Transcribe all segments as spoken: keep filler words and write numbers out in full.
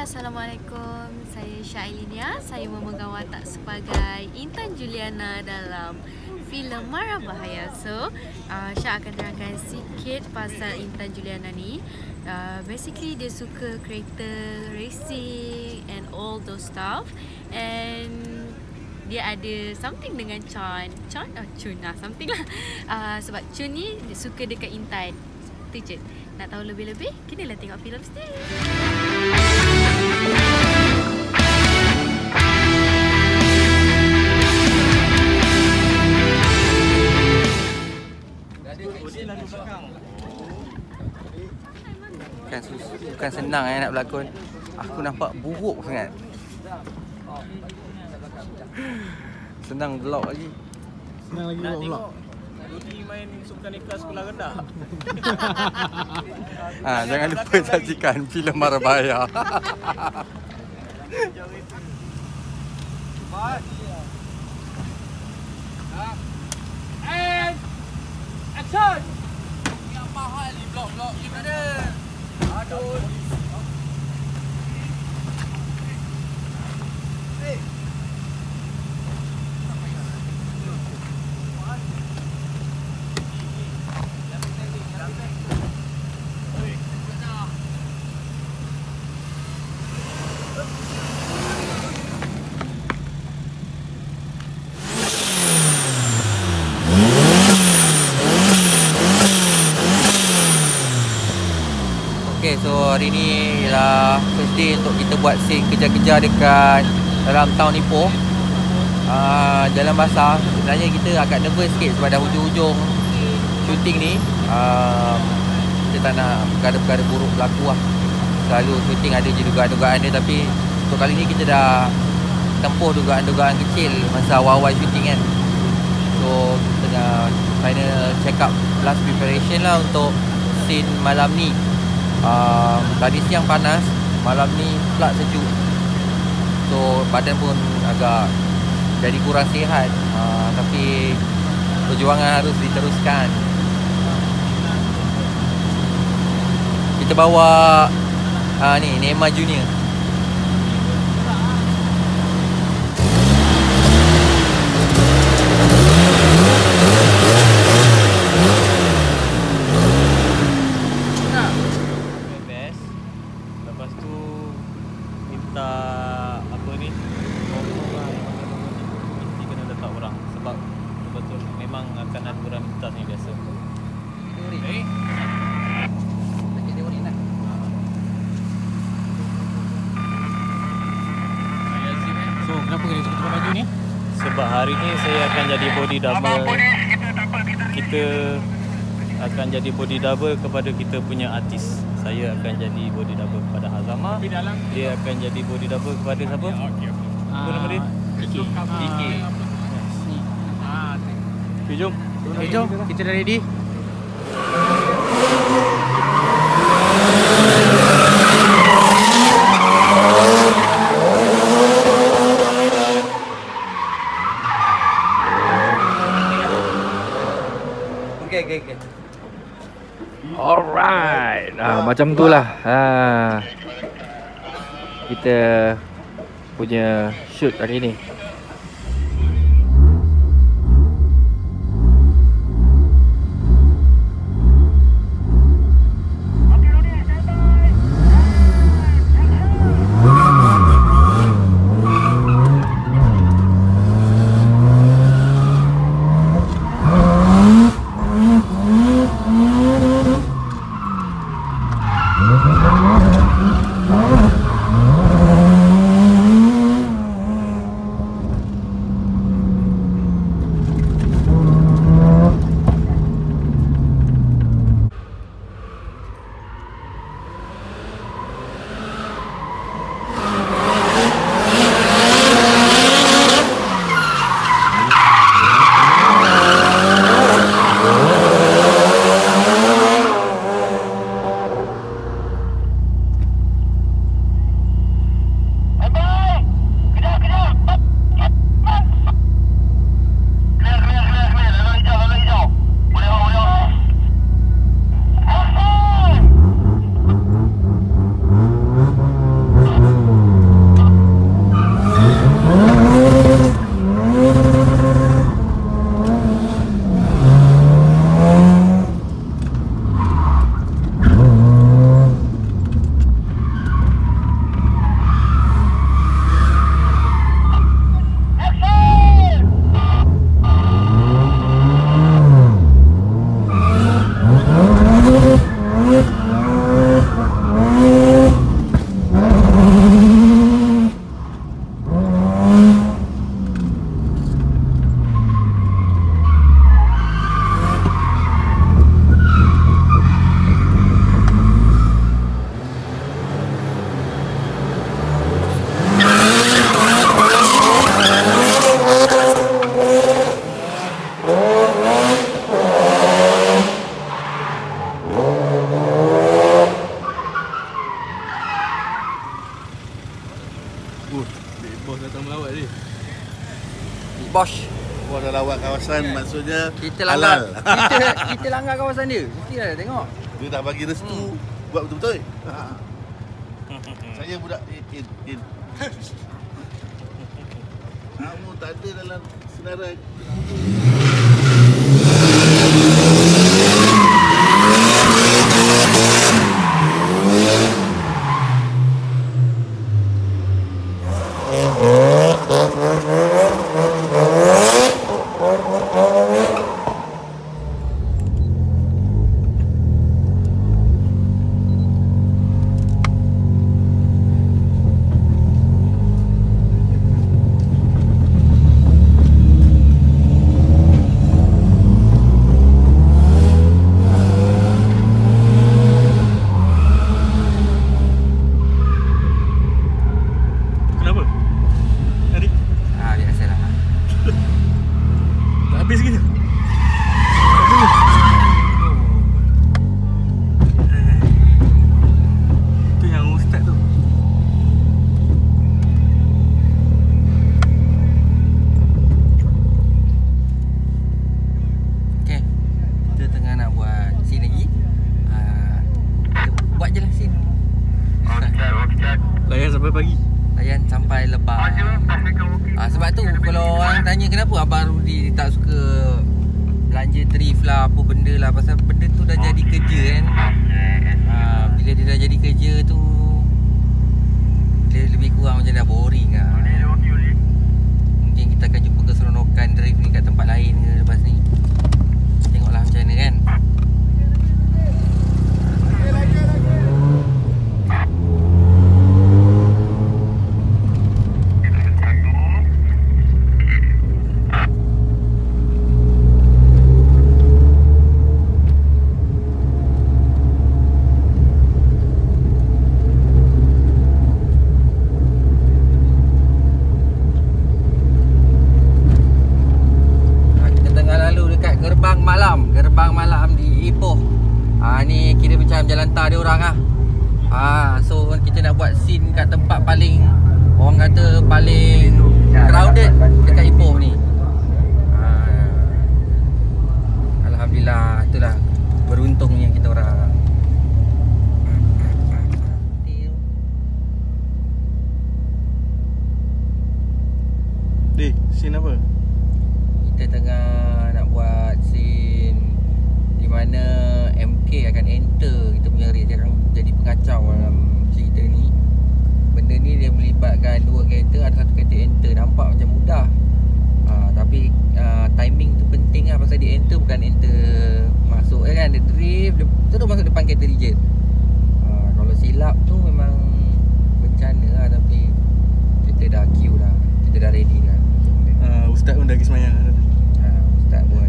Assalamualaikum, saya Syailia. Saya memegang watak sebagai Intan Juliana dalam filem Mara Bahaya. So, uh, Syah akan terangkan sikit pasal Intan Juliana ni. Uh, basically, dia suka kereta racing and all those stuff. And dia ada something dengan Chan. Chan? Oh, Chun lah. Something lah. Uh, sebab Chun ni dia suka dekat Intan. Itu je. Nak tahu lebih-lebih, kenalah tengok filem sendiri. Bukan, bukan senang eh nak berlakon. Aku nampak buruk sangat. Senang vlog lagi. Senang lagi buat vlog. Rudi main sukan ikhlas sekolah rendah. Ah, jangan lupa saksikan filem Mara Bahaya. And action. Yang mahal ni vlog-vlog ni ada. Aduh. Okay, so hari ni ialah first day untuk kita buat scene kejar-kejar dekat dalam town Ipoh. uh, Jalan basah. Sebenarnya kita agak nervous sikit sebab dah hujung-hujung shooting ni. uh, Kita tak nak perkara-perkara buruk berlaku lah. Selalu shooting ada je dugaan-dugaan dia. Tapi untuk kali ni kita dah tempuh dugaan-dugaan kecil masa awal-awal shooting kan. So kita tengah final check up last preparation lah untuk scene malam ni. Uh, tadi siang panas, malam ni pula sejuk. So badan pun agak jadi kurang sihat. uh, Tapi perjuangan harus diteruskan. Kita bawa uh, ni, Neymar Junior. Apa ni, mesti kena letak orang sebab betul-betul memang akan ada orang minta ni biasa. Teori. Lagi teori nak. So kenapa kena tukar baju ni? Sebab hari ni saya akan jadi body double. Kita akan jadi body double kepada kita punya artis. Saya akan jadi body double kepada Hazama. Dia akan jadi body double kepada siapa? Apa nama dia? Diki. Diki. Okay, jom. Okay, jom. Kita dah ready. Okay, okay, okay. Alright. Ah, macam tu lah. Ah, kita punya shoot hari ni. Bosch. Wah, dah lawat kawasan, maksudnya Kita langgar. halal. kita kita langgar kawasan dia. Mestilah tengok. Dia dah bagi restu hmm. buat betul-betul. Ha. Saya budak in in. in. Kamu tak ada dalam senarai. Habis gitu. Tu yang ustaz tu. Okey. Kita tengah nak buat scene lagi. Ah, kita buat je lah scene. Layan sampai pagi. Layan sampai lepas. Ah, sebab tu kalau orang tanya kenapa Abang Rudi tak suka belanja thrift lah, apa benda lah, pasal benda tu dah jadi kerja kan. Ah, bila dia dah jadi kerja tu dia lebih kurang macam dah boring lah. Mungkin kita akan jumpa keseronokan drift ni kat tempat lain ke lepas ni. Tengoklah macam mana kan. Gerbang malam di Ipoh. Ah, ni kira macam jalan tar dia orang lah. Ah, so kita nak buat scene kat tempat paling, orang kata paling crowded dekat Ipoh ni. Ah, Alhamdulillah, itulah beruntungnya kita orang. Dek, scene apa? Kita tengah nak buat scene di mana M K akan enter kita punya race. Dia akan jadi pengacau dalam cerita ni. Benda ni dia melibatkan dua kereta, ada satu kereta enter. Nampak macam mudah, uh, tapi uh, timing tu penting lah. Pasal dia enter bukan enter masuk ya kan. Dia drift, dia terus masuk depan kereta reject. uh, Kalau silap tu memang bencana lah. Tapi kita dah queue dah, kita dah ready dah. Uh, Ustaz pun dah pergi semayang. uh, Ustaz pun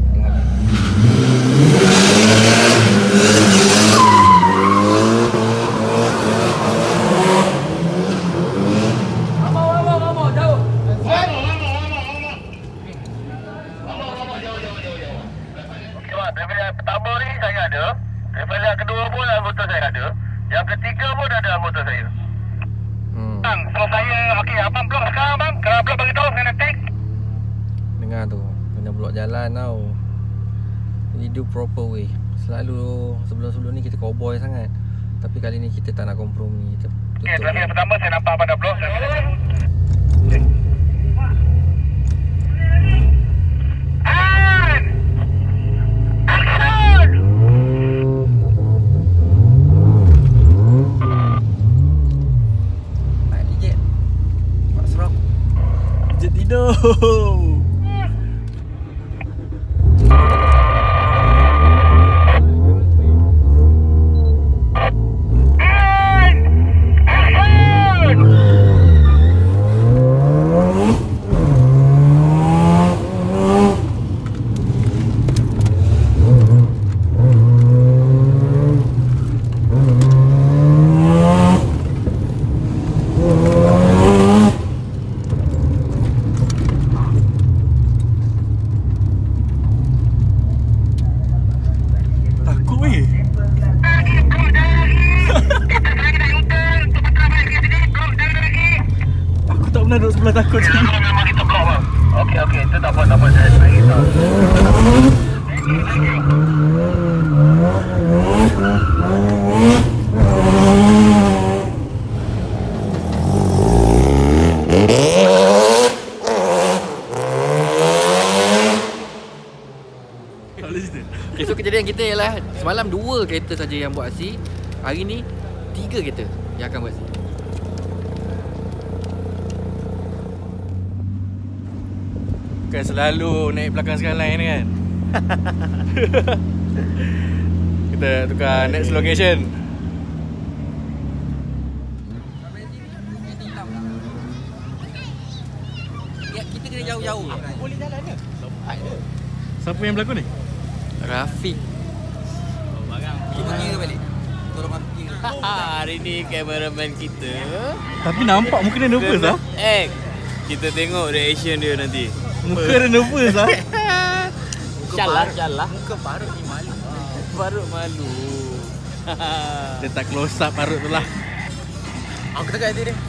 pertama ni saya ada, daripada yang kedua pun anggota saya ada, yang ketiga pun ada anggota saya. Hmm. Bang, kalau saya, okey, abang blok sekarang bang, kalau blok bagi tahu saya nak take. Dengar tu, kena blok jalan tau. Jadi do proper way. Selalu sebelum-sebelum ni kita cowboy sangat, tapi kali ni kita tak nak kompromi. Kita tutup. Okey, yang pertama saya nampak pada blok. Tidur. Duduk sebelah takut. Ya, memang kita blok bang. Okey. Okey, okey. Itu tak apa, tak apa. Saya bagi tahu. Okay, so kejadian kita ialah semalam dua kereta saja yang buat aksi. Hari ni tiga kereta yang akan buat aksi. Kan selalu naik belakang sekali lain kan. Kita tukar next location. Kita kena jauh-jauh. Boleh jalan ke? Siapa yang berlakon ni? Rafiq. Kita kira balik. Tolong aku kira. Hari ni kameraman kita. Tapi nampak muka dia nervous lah. Eh, kita tengok reaction dia nanti. Muka dia nervous lah. Syallah, syallah. Muka parut ni malu. Parut malu. Dia tak close up parut tu lah. Aku tak kata dia.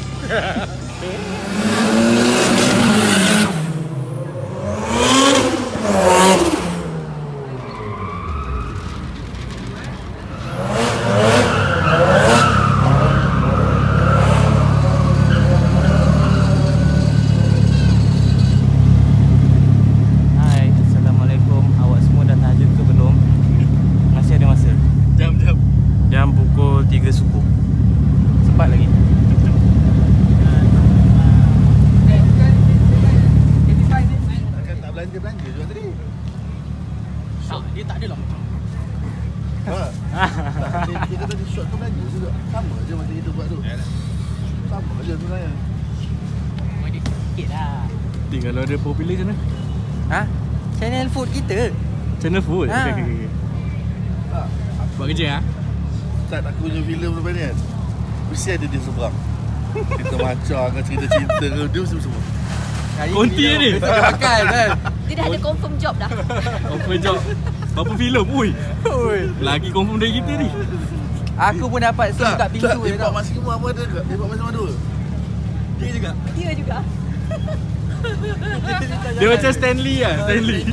Dia tak ada lah. Ha. Dia kita tadi shot tu belanja juga. Sama je macam kita buat tu. Sama je sebenarnya. Ada sikit lah. Nanti kalau ada popular macam mana? Ha? Channel food kita. Channel food? Ha. Okay, okay, okay. Ha. Buat kerja ha? Start aku punya filem lepas ni kan. Mesti ada dia seberang. Kita macam kan cerita-cerita ke dia mesti semua. Konti ni. Tak makan kan. Dia dah ada confirm job dah. Confirm job. Berapa filem? Ui. Lagi confirm dari kita ni. Aku pun dapat scene kat pintu je tau. tau. Masih semua apa ada dekat? Tembak masih ada. Dia juga. Dia juga. Dia macam Stanley lah. Stanley.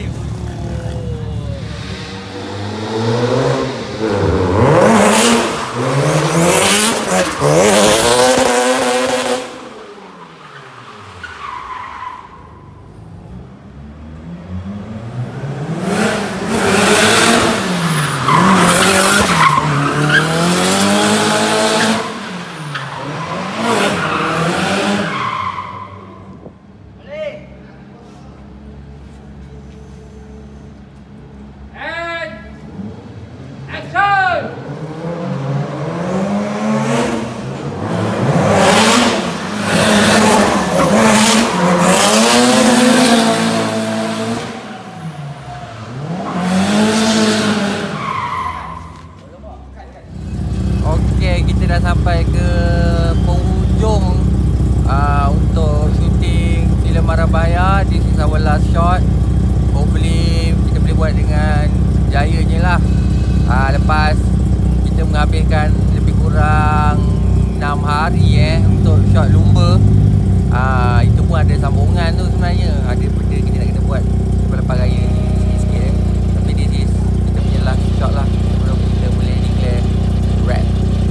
Okey, kita dah sampai ke penghujung uh, untuk shooting filem Marabahaya. This is our last shot. Hopefully kita boleh buat dengan jayanya lah. uh, Lepas kita menghabiskan lebih kurang enam hari eh untuk shot lumba. uh, Itu pun ada sambungan tu sebenarnya. Ada benda kita nak kena buat lepas-lepas raya ni sikit-sikit eh. Tapi this is kita punya last shot lah sebelum kita boleh declare wrap.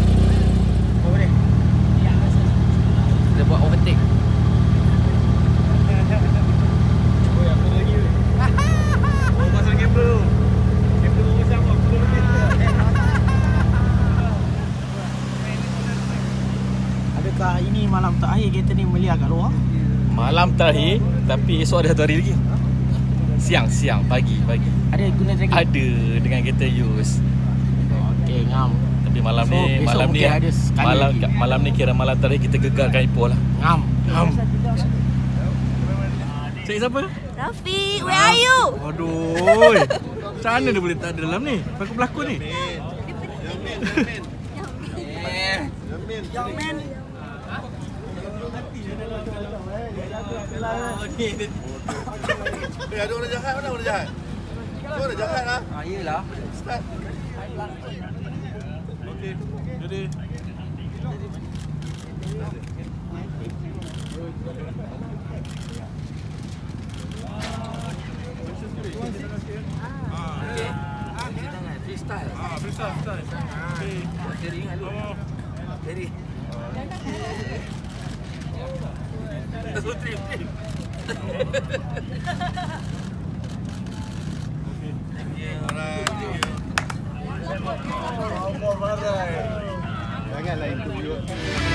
Kita buat overtake. Adakah ini malam terakhir kereta ni melihat kat luar? Malam terakhir, tapi esok ada satu hari lagi. Siang, siang, pagi, pagi. Ada guna lagi? Ada dengan kereta use. Okey, ngam. Tapi malam So, ni, esok malam ni mungkin ada sekali malam lagi. malam ni kira malam terakhir kita gegarkan Ipoh lah. Ngam. Ngam. Cik siapa? Rafiq, where are you? Aduh. Macam mana dia boleh tak ada dalam ni? Aku pelakon ni. Eh, ada orang jahat, mana orang jahat? Kau orang jahat lah. Ah, yelah. Start. Okey. Jadi Okey. Kita tangan freestyle. Ah, freestyle, freestyle. Okey. Seri ingat dulu. Seri. Satu trip, trip. Janganlah interview.